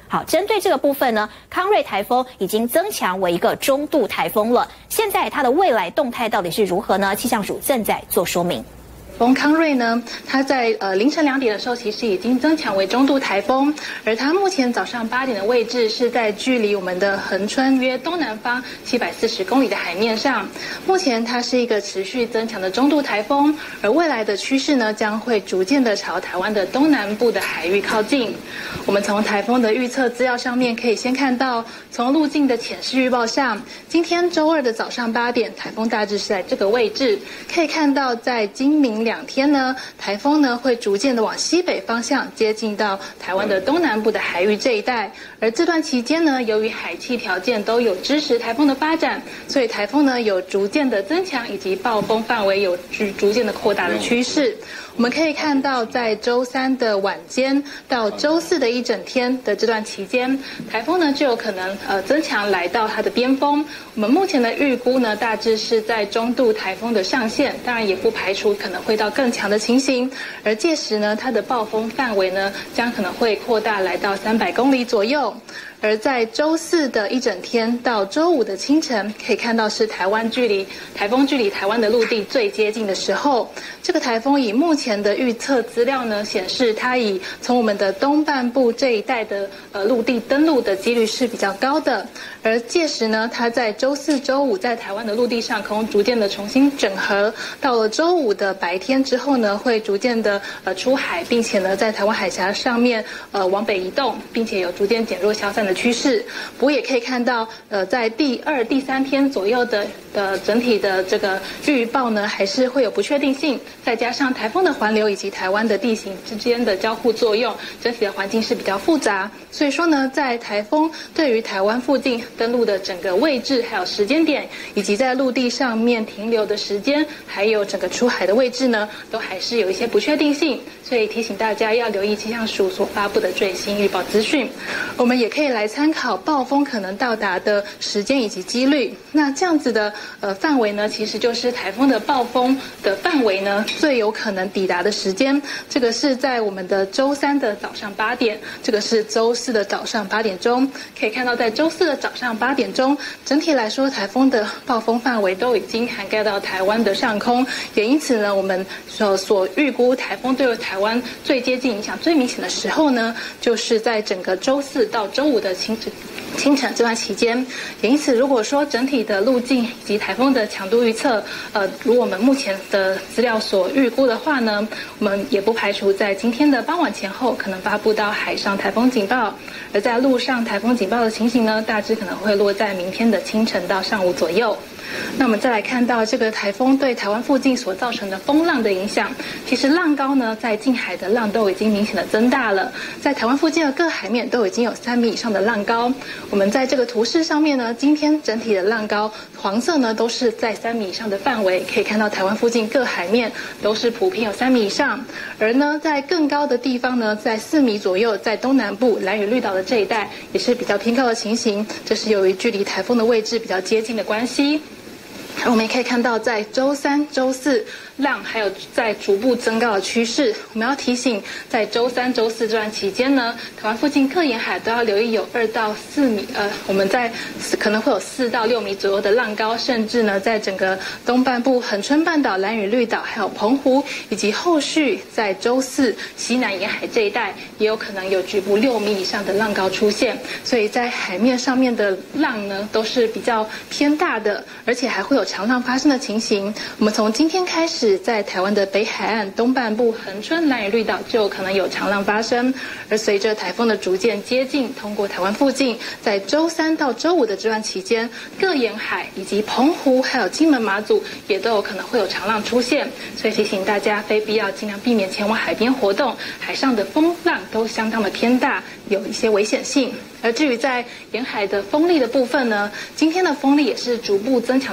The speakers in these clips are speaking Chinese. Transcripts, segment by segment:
好，针对这个部分呢，康瑞台风已经增强为一个中度台风了。现在它的未来动态到底是如何呢？气象署正在做说明。 风康瑞呢，它在凌晨2点的时候，其实已经增强为中度台风，而它目前早上8点的位置是在距离我们的恒春约东南方740公里的海面上。目前它是一个持续增强的中度台风，而未来的趋势呢，将会逐渐的朝台湾的东南部的海域靠近。我们从台风的预测资料上面可以先看到，从路径的浅势预报上，今天周二的早上8点，台风大致是在这个位置。可以看到，在今明2天呢，台风呢会逐渐的往西北方向接近到台湾的东南部的海域这一带。而这段期间呢，由于海气条件都有支持台风的发展，所以台风呢有逐渐的增强，以及暴风范围有逐渐的扩大的趋势。我们可以看到，在周3的晚间到周4的一整天的这段期间，台风呢就有可能增强来到它的边锋。我们目前的预估呢，大致是在中度台风的上限，当然也不排除可能会到更强的情形。而届时呢，它的暴风范围呢，将可能会扩大来到300公里左右。而在周4的一整天到周5的清晨，可以看到是台风距离台湾的陆地最接近的时候。这个台风以目前的预测资料呢显示，它以从我们的东半部这一带的陆地登陆的几率是比较高的。而届时呢，它在周4、周5在台湾的陆地上空逐渐的重新整合，到了周5的白天之后呢，会逐渐的出海，并且呢在台湾海峡上面往北移动，并且有逐渐减弱消散的趋势。不过也可以看到，在第2、第3天左右的整体的这个预报呢，还是会有不确定性。再加上台风的环流以及台湾的地形之间的交互作用，整体的环境是比较复杂。所以说呢，在台风对于台湾附近登陆的整个位置，还有时间点，以及在陆地上面停留的时间，还有整个出海的位置呢，都还是有一些不确定性。所以提醒大家要留意气象署所发布的最新预报资讯。我们也可以来参考暴风可能到达的时间以及几率。那这样子的范围呢，其实就是台风的暴风的范围呢最有可能抵达的时间。这个是在我们的周3的早上8点，这个是周4的早上8点钟。可以看到，在周4的早上8点钟，整体来说台风的暴风范围都已经涵盖到台湾的上空，也因此呢，我们所预估台风对台湾最接近、影响最明显的时候呢，就是在整个周4到周5的清晨这段期间。也因此，如果说整体的路径以及台风的强度预测，如我们目前的资料所预估的话呢，我们也不排除在今天的傍晚前后可能发布到海上台风警报，而在陆上台风警报的情形呢，大致可能会落在明天的清晨到上午左右。那我们再来看到这个台风对台湾附近所造成的风浪的影响，其实浪高呢，在近海的浪都已经明显的增大了，在台湾附近的各海面都已经有3米以上的浪高。我们在这个图示上面呢，今天整体的浪高黄色呢都是在3米以上的范围，可以看到台湾附近各海面都是普遍有3米以上。而呢，在更高的地方呢，在4米左右，在东南部兰屿绿岛的这一带也是比较偏高的情形，这是由于距离台风的位置比较接近的关系。我们也可以看到，在周3、周4浪还有在逐步增高的趋势。我们要提醒，在周3、周4这段期间呢，台湾附近各沿海都要留意有2到4米，我们在可能会有4到6米左右的浪高，甚至呢，在整个东半部恒春半岛、兰屿绿岛还有澎湖，以及后续在周4西南沿海这一带，也有可能有局部6米以上的浪高出现。所以在海面上面的浪呢，都是比较偏大的，而且还会有长浪发生的情形。我们从今天开始，在台湾的北海岸东半部恒春、兰屿绿岛就有可能有长浪发生。而随着台风的逐渐接近，通过台湾附近，在周3到周5的这段期间，各沿海以及澎湖还有金门、马祖也都有可能会有长浪出现。所以提醒大家，非必要尽量避免前往海边活动，海上的风浪都相当的偏大，有一些危险性。而至于在沿海的风力的部分呢，今天的风力也是逐步增强的趋势。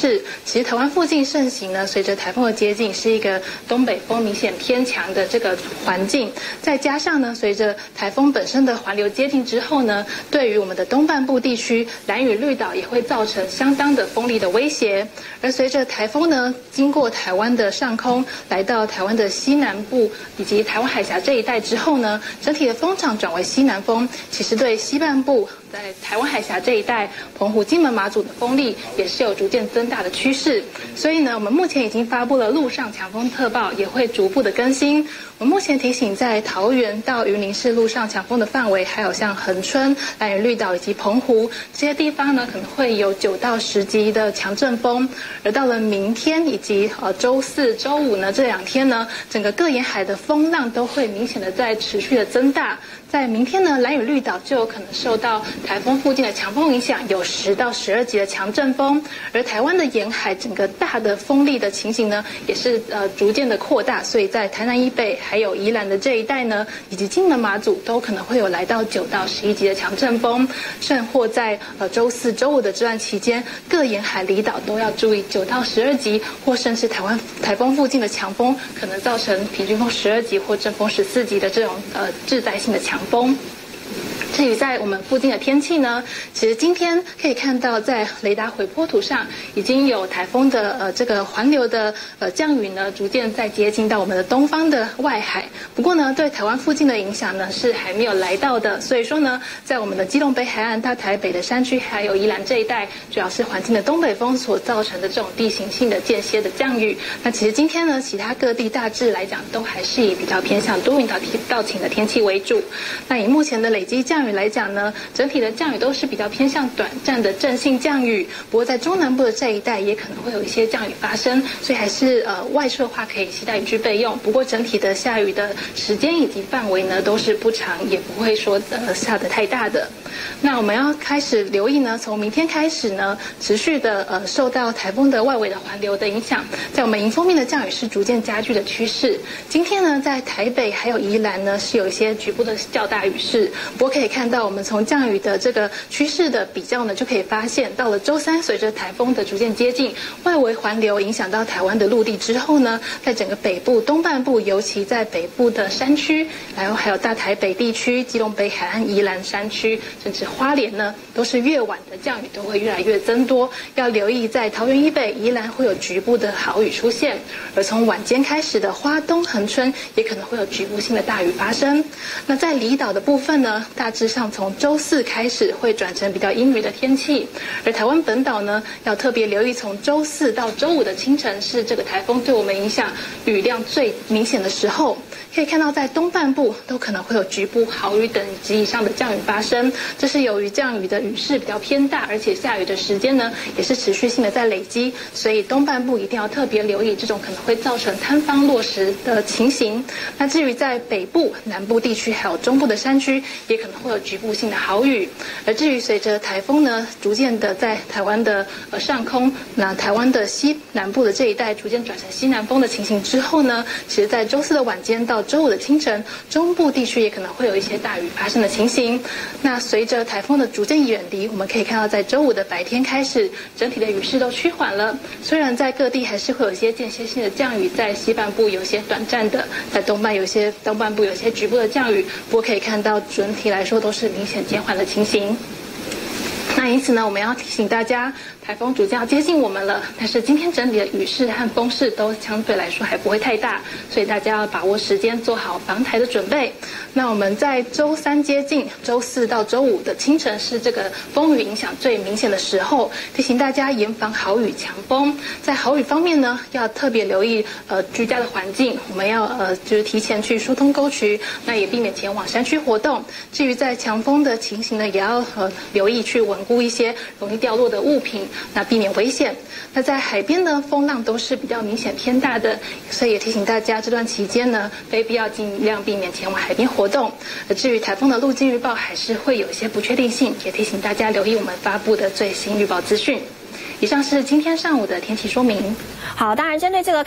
势。其实台湾附近盛行呢，随着台风的接近，是一个东北风明显偏强的这个环境。再加上呢，随着台风本身的环流接近之后呢，对于我们的东半部地区，兰屿绿岛也会造成相当的风力的威胁。而随着台风呢经过台湾的上空，来到台湾的西南部以及台湾海峡这一带之后呢，整体的风场转为西南风，其实对西半部在台湾海峡这一带，澎湖、金门、马祖的风力也是有逐渐增大的趋势。所以呢，我们目前已经发布了陆上强风特报，也会逐步的更新。我们目前提醒在桃园到云林市陆上强风的范围，还有像恒春、兰屿绿岛以及澎湖这些地方呢，可能会有9到10级的强阵风。而到了明天以及周4、周5呢，这2天呢，整个各沿海的风浪都会明显的在持续的增大。在明天呢，兰屿绿岛就有可能受到台风附近的强风影响，有10到12级的强阵风。而台湾的沿海整个大的风力的情形呢，也是逐渐的扩大，所以在台南以北还有宜兰的这一带呢，以及金门、马祖都可能会有来到9到11级的强阵风。甚或在周4、周5的这段期间，各沿海离岛都要注意9到12级，或甚至台风附近的强风，可能造成平均风12级或阵风14级的这种致灾性的强风。至于在我们附近的天气呢，其实今天可以看到，在雷达回波图上已经有台风的这个环流的降雨呢，逐渐在接近到我们的东方的外海。不过呢，对台湾附近的影响呢是还没有来到的，所以说呢，在我们的基隆北海岸到台北的山区，还有宜兰这一带，主要是环境的东北风所造成的这种地形性的间歇的降雨。那其实今天呢，其他各地大致来讲都还是以比较偏向多云到晴的天气为主。那以目前的累积降雨来讲呢，整体的降雨都是比较偏向短暂的阵性降雨，不过在中南部的这一带也可能会有一些降雨发生，所以还是外出的话可以携带雨具备用。不过整体的下雨的时间以及范围呢都是不长，也不会说下得太大的。那我们要开始留意呢，从明天开始呢，持续的受到台风的外围的环流的影响，在我们迎风面的降雨是逐渐加剧的趋势。今天呢，在台北还有宜兰呢是有一些局部的较大雨势，不过可以看到我们从降雨的这个趋势的比较呢，就可以发现，到了周3，随着台风的逐渐接近，外围环流影响到台湾的陆地之后呢，在整个北部东半部，尤其在北部的山区，然后还有大台北地区、基隆北海岸、宜兰山区，甚至花莲呢，都是越晚的降雨都会越来越增多。要留意在桃园以北、宜兰会有局部的豪雨出现，而从晚间开始的花东、恒春也可能会有局部性的大雨发生。那在离岛的部分呢，大致上从周4开始会转成比较阴雨的天气，而台湾本岛呢，要特别留意从周4到周5的清晨是这个台风对我们影响雨量最明显的时候。可以看到在东半部都可能会有局部豪雨等级以上的降雨发生，这是由于降雨的雨势比较偏大，而且下雨的时间呢也是持续性的在累积，所以东半部一定要特别留意这种可能会造成坍方落石的情形。那至于在北部、南部地区还有中部的山区，也可能会有局部性的豪雨。而至于随着台风呢逐渐的在台湾的上空，那台湾的西南部的这一带逐渐转成西南风的情形之后呢，其实在周4的晚间到周5的清晨，中部地区也可能会有一些大雨发生的情形。那随着台风的逐渐远离，我们可以看到在周5的白天开始，整体的雨势都趋缓了。虽然在各地还是会有一些间歇性的降雨，在西半部有些短暂的，在东半部有些局部的降雨，不过可以看到整体来说都是明显减缓的情形。那因此呢，我们要提醒大家，台风逐渐要接近我们了，但是今天整体的雨势和风势都相对来说还不会太大，所以大家要把握时间，做好防台的准备。那我们在周3接近，周4到周5的清晨是这个风雨影响最明显的时候，提醒大家严防豪雨强风。在豪雨方面呢，要特别留意居家的环境，我们要就是提前去疏通沟渠，那也避免前往山区活动。至于在强风的情形呢，也要留意去稳固一些容易掉落的物品，那避免危险。那在海边呢，风浪都是比较明显偏大的，所以也提醒大家这段期间呢，非必要尽量避免前往海边活动。而至于台风的路径预报，还是会有一些不确定性，也提醒大家留意我们发布的最新预报资讯。以上是今天上午的天气说明。 好，当然针对这个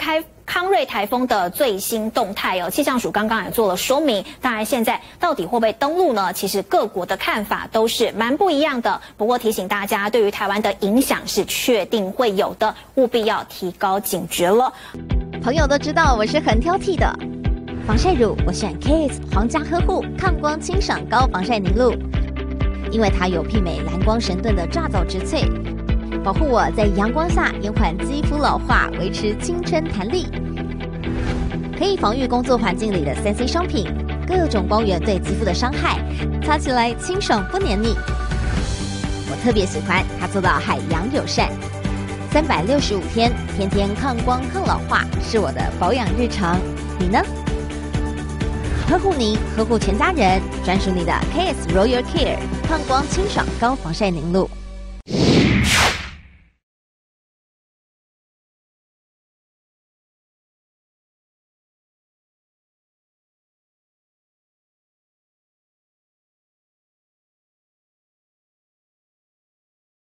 康瑞台风的最新动态哦，气象署刚刚也做了说明。当然，现在到底会不会登陆呢？其实各国的看法都是蛮不一样的。不过提醒大家，对于台湾的影响是确定会有的，务必要提高警觉了。 朋友都知道我是很挑剔的，防晒乳我选 KISS 皇家呵护抗光清爽高防晒凝露，因为它有媲美蓝光神盾的抓藻植萃。保护我在阳光下延缓肌肤老化，维持青春弹力，可以防御工作环境里的3C 商品、各种光源对肌肤的伤害，擦起来清爽不黏腻。我特别喜欢它做到海洋友善，365天，天天抗光抗老化，是我的保养日常。你呢？呵护您，呵护全家人，专属你的 KISS Royal Care 抗光清爽高防晒凝露。